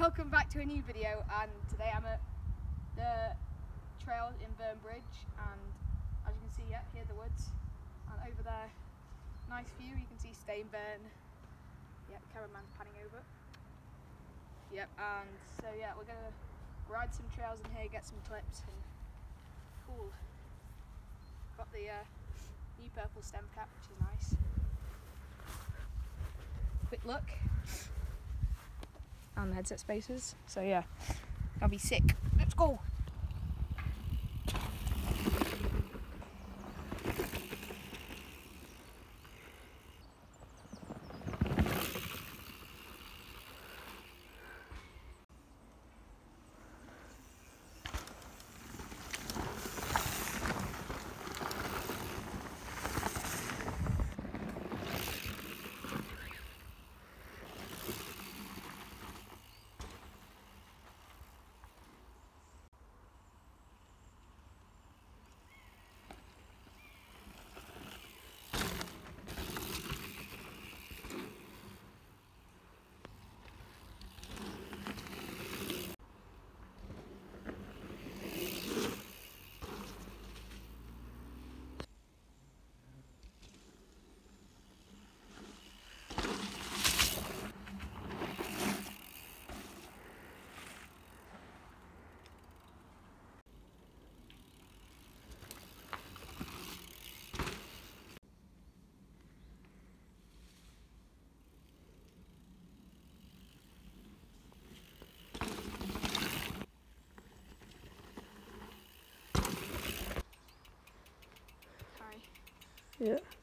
Welcome back to a new video, and today I'm at the trail in Burnbridge, and as you can see, here the woods, and over there, nice view, you can see Stainburn. The cameraman's panning over. And so we're going to ride some trails in here, get some clips, and cool. Got the new purple stem cap, which is nice. Quick look. And the headset spacers, so that'll be sick. Let's go! Yeah.